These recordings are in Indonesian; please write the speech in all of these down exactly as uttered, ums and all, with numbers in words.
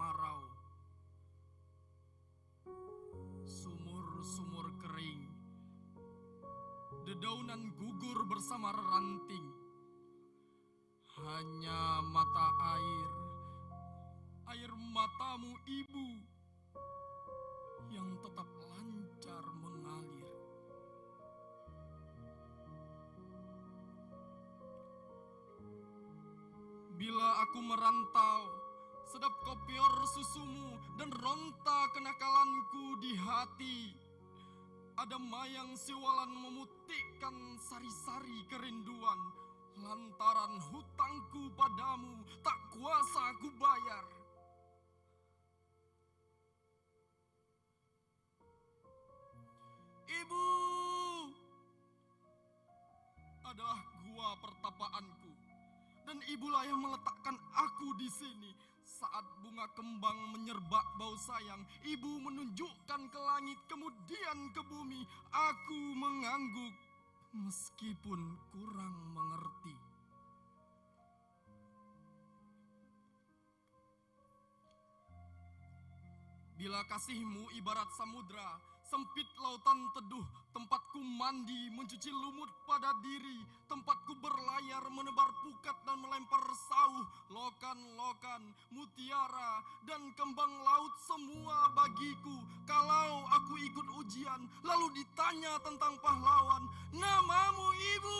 kemarau, sumur-sumur kering, dedaunan gugur bersama ranting. Hanya mata air, air matamu ibu, yang tetap lancar mengalir. Bila aku merantau, sedap kopior susumu dan ronta kenakalanku di hati. Ada mayang siwalan memutihkan sari-sari kerinduan, lantaran hutangku padamu tak kuasa aku bayar. Ibu adalah gua pertapaanku, dan ibulah yang meletakkan aku di sini. Saat bunga kembang menyerbak bau sayang, ibu menunjukkan ke langit, kemudian ke bumi. Aku mengangguk meskipun kurang mengerti. Bila kasihmu ibarat samudra, sempit lautan teduh, tempatku mandi mencuci lumut pada diri, tempatku berlayar menebar pukat dan melempar sauh, lokan-lokan, mutiara, dan kembang laut semua bagiku. Kalau aku ikut ujian, lalu ditanya tentang pahlawan, namamu ibu,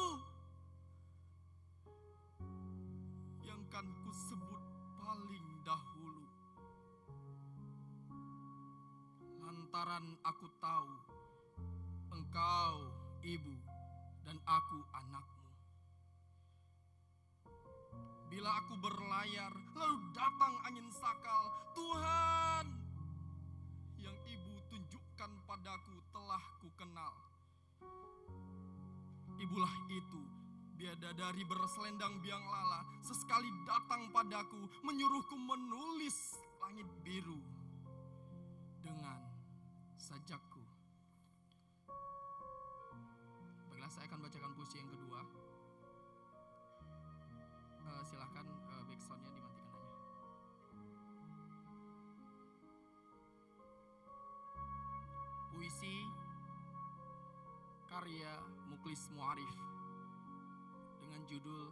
yang kan ku sebut paling dahulu. Lantaran aku tahu engkau ibu dan aku anakmu. Bila aku berlayar, lalu datang angin sakal, Tuhan yang ibu tunjukkan padaku telah ku kenal. Ibulah itu, bidadari berselendang biang lala, sesekali datang padaku, menyuruhku menulis langit biru dengan sajakku. Baiklah, saya akan bacakan puisi yang kedua. Uh, silahkan uh, backsoundnya dimatikan aja. Puisi karya Muklis Muarif dengan judul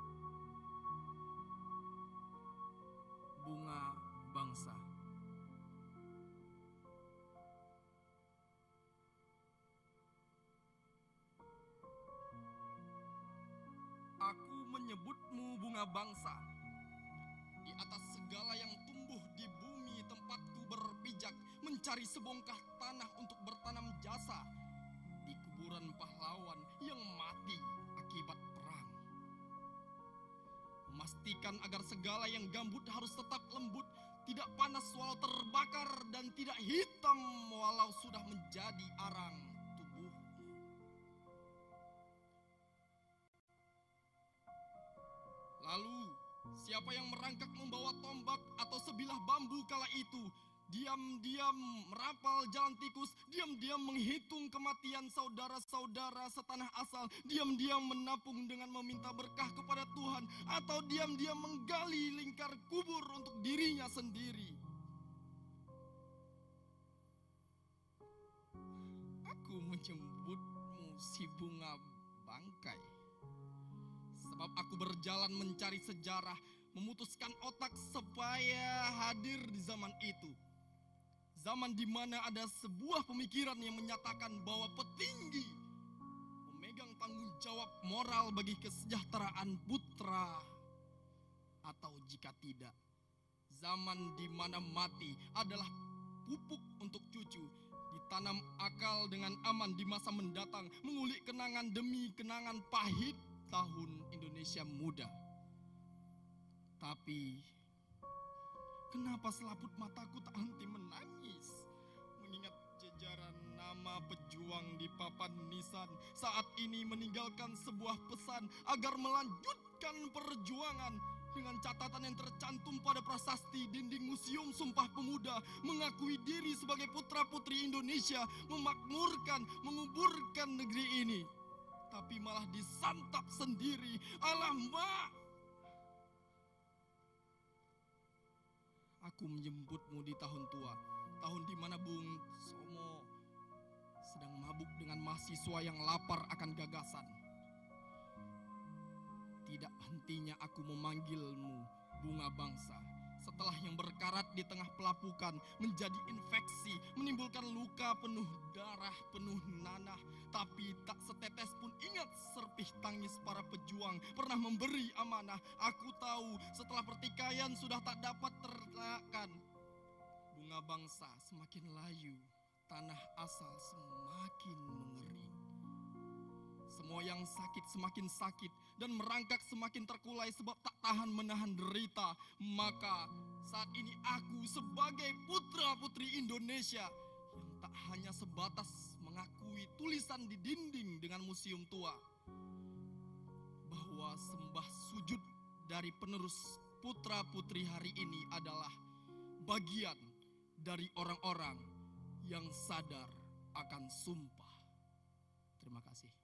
Bunga Bangsa. Aku menyebutmu bunga bangsa. Di atas segala yang tumbuh di bumi tempatku berpijak, mencari sebongkah tanah untuk bertanam jasa di kuburan pahlawan yang mati akibat perang. Memastikan agar segala yang gambut harus tetap lembut, tidak panas walau terbakar, dan tidak hitam walau sudah menjadi arang tubuh. Lalu, siapa yang merangkak membawa tombak atau sebilah bambu kala itu, diam-diam merapal jalan tikus, diam-diam menghitung kematian saudara-saudara setanah asal, diam-diam menapung dengan meminta berkah kepada Tuhan, atau diam-diam menggali lingkar kubur untuk dirinya sendiri. Aku menyebutmu si bunga bangkai, sebab aku berjalan mencari sejarah, memutuskan otak supaya hadir di zaman itu. Zaman di mana ada sebuah pemikiran yang menyatakan bahwa petinggi memegang tanggung jawab moral bagi kesejahteraan putra. Atau jika tidak, zaman di mana mati adalah pupuk untuk cucu, ditanam akal dengan aman di masa mendatang, mengulik kenangan demi kenangan pahit tahun Indonesia muda. Tapi kenapa selaput mataku tak henti menangis mengingat jajaran nama pejuang di papan nisan saat ini meninggalkan sebuah pesan agar melanjutkan perjuangan dengan catatan yang tercantum pada prasasti dinding Museum Sumpah Pemuda, mengakui diri sebagai putra-putri Indonesia, memakmurkan, menguburkan negeri ini. Tapi malah disantap sendiri. Alah, Mbak, aku menjemputmu di tahun tua, tahun di mana Bung Somo sedang mabuk dengan mahasiswa yang lapar akan gagasan. Tidak hentinya aku memanggilmu bunga bangsa. Setelah yang berkarat di tengah pelapukan menjadi infeksi, menimbulkan luka penuh darah, penuh nanah. Tapi tak setetes pun ingat serpih tangis para pejuang pernah memberi amanah. Aku tahu setelah pertikaian sudah tak dapat terelakkan. Bunga bangsa semakin layu, tanah asal semakin mengering. Semua yang sakit semakin sakit dan merangkak semakin terkulai sebab tak tahan menahan derita. Maka saat ini aku sebagai putra-putri Indonesia yang tak hanya sebatas mengakui tulisan di dinding dengan museum tua, bahwa sembah sujud dari penerus putra-putri hari ini adalah bagian dari orang-orang yang sadar akan sumpah. Terima kasih.